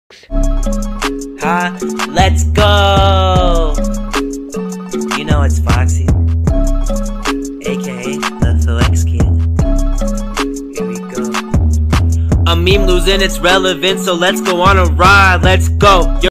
Huh? Let's go! You know it's Foxy, aka the Flex Kid. Here we go. A meme losing its relevance, so let's go on a ride. Let's go.